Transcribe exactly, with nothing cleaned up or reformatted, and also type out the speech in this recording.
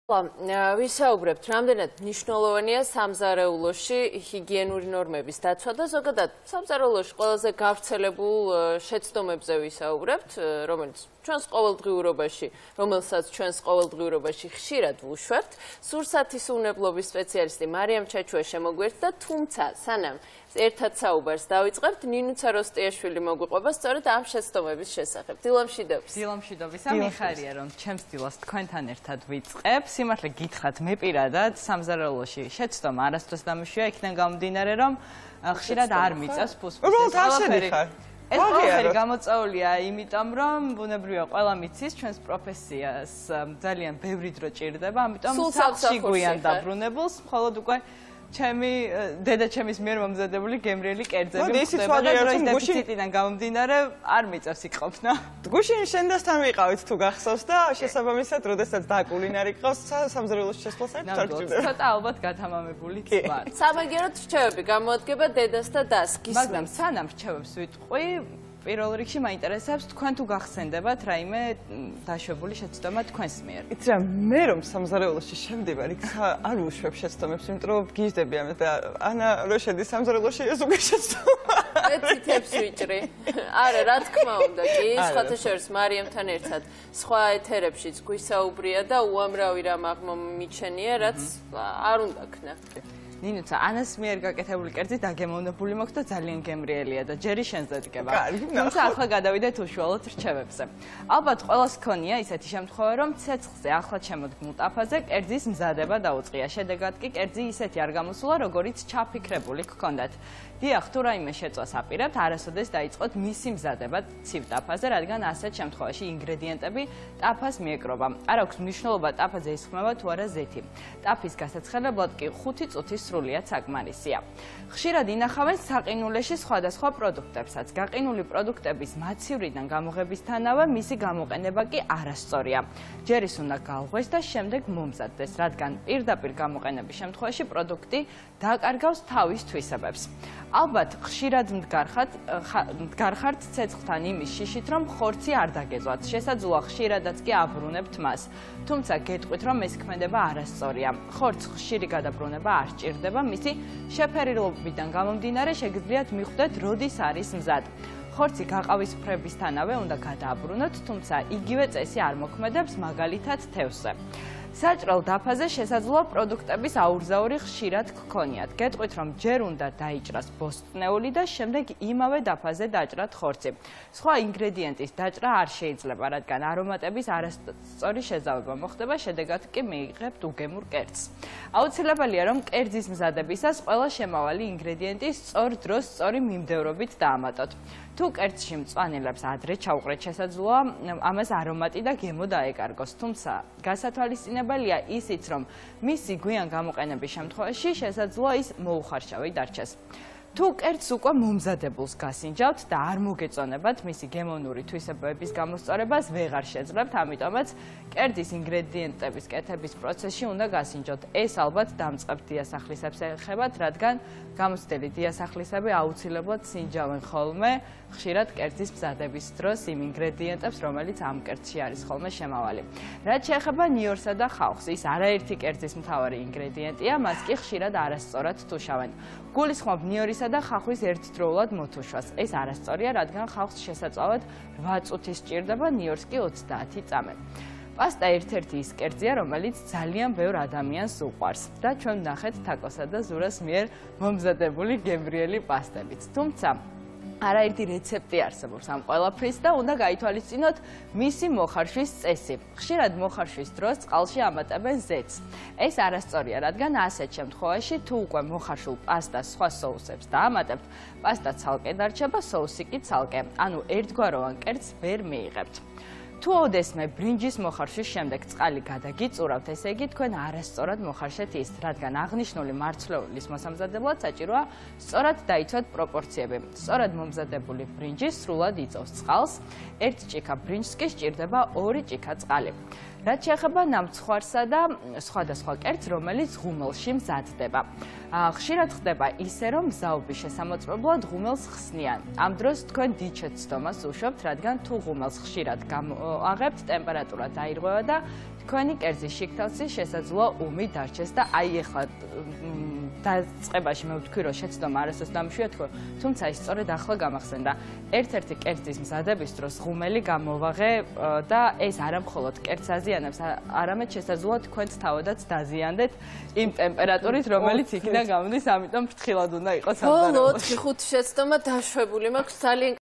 ვისაუბრებთ, რამდენად მნიშვნელოვანია სამზარეულოში ჰიგიენური ნორმების დაცვა და ზოგადად სამზარეულოში ყველაზე გავრცელებულ შეცდომებზე ვისაუბრებთ, რომელიც ჩვენს ყოველდღიურობაში, რომელსაც ჩვენს ყოველდღიურობაში ხშირად ვუშვებთ. სურსათის უნებლობის სპეციალისტი მარიამ ჩაჩუა შემოგვერთდა, თუმცა სანამ ერთად საუბარს დავიწყებთ, ნინუცა როსტიაშვილი მოგვიყვება სწორედ ამ შეცდომების შესახებ. დილამშვიდობის. დილამშვიდობისა, მიხარია რომ ჩემს დილას თქვენთან ერთად ვიწყებ. სიმართლე გითხრათ, მე პირადად სამზარეულოში შეცდომა არასდროს დამიშვია, იქიდან გამომდინარე, რომ ხშირად არ მიწევს ფუსფუსს. უბრალოდ ასენი ხარ. ეს ყველაფერი გამოწვეულია იმიტომ, რომ ბუნებრივია ყველა მიცის ჩვენს პროფესიას ძალიან ბევრი დრო ჭირდება, ამიტომ სახლში გვიან დაბრუნებულს, მხოლოდ უკვე ჩემი დედა ჩემის მიერ მომზადებული გემრიელი კერძები ხდება და დროის დეფიციტიდან გამომდინარე არ მიწევს იყოფნა. გუშინ შენდასთან ვიყავით თუ გახსოვს და შესაბამისად, როდესაც დაკულინარი ყავს სამზარეულოში შესვლას არ გჭირდება. ცოტა ალბათ გათამამებული ვარ. სამაგიეროდ რჩევები გამოადგება დედას და დას. მაგრამ სანამ რჩევებს ვიტყვი, პირველ რიგში მაინტერესებს თქვენ თუ გახსენდებათ რაიმე დაშვებული შეცდომა თქვენს მიერ. იცი რა, მე რომ სამზარეულოში შევდივარ, იქ არ ვუშვებ შეცდომებს, იმიტომ რომ გიჟდები ამას და ანა რო შედის სამზარეულოში ეს უკვე შეცდომა. მე ციტებს ვიჭრი. არა, რა თქმა უნდა, კი, სხვათა შორის მარიამთან ერთად სხვა ეთერებშიც გვისაუბრია და უამრავი რამ აღმომიჩენია, რაც არ უნდა ქნა. ნინუცა, ანას მიერ გაკეთებული კერძი დაგემოვნებული მაქვს და ძალიან გემრიელია და ჯერი შენზე დგება. თუმცა ახლა გადავიდეთ უშუალოდ რჩევებზე. ალბათ ყველას ჰქონია ისეთი შემთხვევა, რომ ცეცხლზე ახლა შემოდგმულ ტაფაზე კერძის მზადება დაუწყია. შედეგად კი კერძი ისეთი არ გამოსულა, როგორიც ჩაფიქრებული გქონდათ. დიახ, თუ რაიმე შეწვას აპირებთ, არასოდეს დაიწყოთ მისი მზადება ცივ ტაფაზე, რადგან ასეთ შემთხვევაში ინგრედიენტები ტაფას მიეკრობა. არ აქვს მნიშვნელობა ტაფაზე ისხმება თუ არა ზეთი. ტაფის გასაცხელებლად კი ხუთი წუთის სრულიად საკმარისია. ხშირად ინახავენ საყინულეში სხვადასხვა პროდუქტებსაც. გაყინული პროდუქტების მაცივრიდან გამოღებისთანავე მისი გამოყენება კი არასწორია. ჯერ ის უნდა გაუღვეს და შემდეგ მომზადდეს, რადგან პირდაპირ გამოყენების შემთხვევაში პროდუქტი დაკარგავს თავის თვისებებს. ალბათ ხშირად მდგარხართ ცეცხლთან იმის შიშით, რომ ხორცი არ დაგეძვათ. შესაძლოა ხშირადაც კი აბრუნებთ მას. თუმცა გეტყვით, რომ ეს ქმედება არასწორია. ხორცს ხშირი გადაბრუნება არ სჭირდება, მისი შეფერილობიდან გამომდინარე შეგიძლიათ მიხვდეთ, როდის არის მზად. ხორცი გაყავისფრებისთანავე უნდა გადააბრუნოთ, თუმცა იგივე წესი არ მოქმედებს მაგალითად თევზზე. საჭრელ დაფაზე შესაძლოა პროდუქტების აურზაური ხშირად გქონიათ. გეტყვით, რომ ჯერ უნდა დაიჭრას ბოსტნეული და შემდეგ იმავე დაფაზე დაჭრათ ხორცი. სხვა ინგრედიენტის დაჭრა არ შეიძლება, რადგან არომატების არასწორი შეზავება მოხდება, შედეგად კი მიიღებთ უგემურ კერძს. აუცილებელია, რომ კერძის მზადებისას ყველა შემავალი ინგრედიენტი სწორ დროს სწორი მიმდევრობით დაამატოთ. თუ კერძში მწვანილებს ადრე ჩაუყრეთ, შესაძლოა ამას არომატი და გემო დაეკარგოს, თუმცა გასათვალისწინებელია ისიც, რომ მისი გვიან გამოყენების შემთხვევაში შესაძლოა ის მოუხარშავი დარჩეს. თუ კერძს უკვე მომზადებულს გასინჯავთ და არ მოგეწონებათ მისი გემოვნური თვისებების გამოსწორებას ვეღარ შეძლებთ, ამიტომაც კერძის ინგრედიენტების კეთების პროცესში უნდა გასინჯოთ. ეს ალბათ დამწყებ დიასახლისებს ეხებათ, რადგან გამოცდილი დიასახლისები აუცილებლად სინჯავენ ხოლმე ხშირად კერძის მზადების დროს იმ ინგრედიენტებს, რომელიც ამ კერძში არის ხოლმე შემავალი. რაც შეეხება ნიორსა და ხავხს, ის არაერთი კერძის მთავარი ინგრედიენტია, მას კი ხშირად არასწორად თუშავენ. გულისხმობ ნიორისა და ხახვის ერთდროულად მოთუშვას. ეს არასწორია, რადგან ხავხს შესაძლოა რვა წუთი სჭირდება, ნიორს კი ოცდაათი წამი. პასტა ერთ-ერთი ის კერძია, რომელიც ძალიან ბევრ ადამიანს უყვარს და ჩვენ ვნახეთ თაკოსა და ზურას მიერ მომზადებული გემრიელი პასტებით. თუმცა არაერთი რეცეპტი არსებობს ამ ყველაფრის და უნდა გაითვალისწინოთ მისი მოხარშვის წესი. ხშირად მოხარშვის დროს წყალში ამატებენ ზეთს. ეს არასწორია, რადგან ასეთ შემთხვევაში თუ უკვე მოხარშულ პასტას სხვა სოუსებს დაამატებთ, პასტა ცალკე დარჩება, სოუსი კი ცალკე, ანუ ერთგვაროვან კერძს ვერ მიიღებთ. თუ ოდესმე ბრინჯის მოხარშვის შემდეგ წყალი გადაგიწურავთ, ესე იგი თქვენ არასწორად მოხარშეთ ის, რადგან აღნიშნული მარცვლეულის მოსამზადებლად საჭიროა სწორად დაიცვათ პროპორციები. სწორად მომზადებული ბრინჯი სრულად იწოვს წყალს, ერთ ჭიქა ბრინჯს კი სჭირდება ორი ჭიქა წყალი. რაც შეეხება ნამცხვარსა და სხვადასხვა კერძს, რომელიც ღუმელში მზადდება. ხშირად ხდება ისე, რომ მზაობის შესამოწმებლად ღუმელს ხსნიან. ამ დროს თქვენ დიდ შეცდომას უშვებთ, რადგან თუ ღუმელს ხშირად გამოაღებთ, ტემპერატურა დაირღვევა და თქვენი კერძის შიგთავსი შესაძლოა ომი დარჩეს და აი ეხლა დაწყებაში მე ვთქვი რომ შეცდომა არასდროს დამშვიათქო, თუმცა ის სწორედ ახლა გამახსენდა. ერთ-ერთი კერძის მზადების დროს ღუმელი გამოვაღე და ეს არა მხოლოდ კერძს აზიანებს, არამედ შესაძლოა თქვენც თავადაც დაზიანდეთ იმ ტემპერატურით, რომელიც იქიდან გამოდის, ამიტომ ფრთხილად უნდა იყოს სამზარეულოში. ბოლო ოთხი ხუთი შეცდომა დაშვებული მაქვს ძალიან